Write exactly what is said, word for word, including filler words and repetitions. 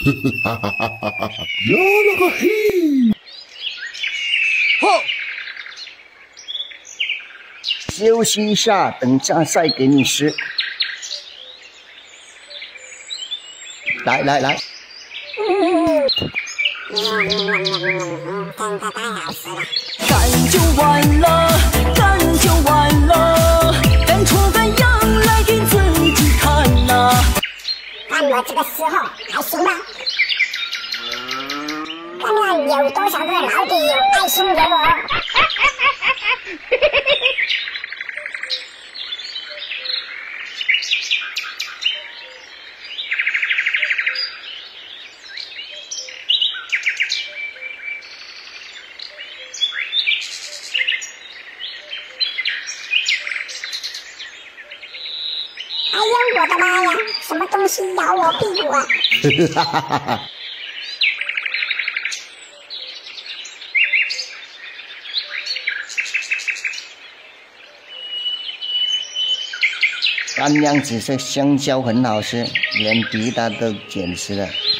哈哈哈哈哈！呀了个嘿！ 好，休息一下，等下再给你吃。来来来。嗯， 真的太好吃了。 干就完了，干就完了，干出个样来给自己看呐、啊。 干我这个时候还行吗？看看有多少个老弟有爱心给我。哎呦我的妈呀！什么东西咬我屁股啊？ 哈哈哈哈！干娘只是香蕉很好吃，连皮蛋都捡吃了。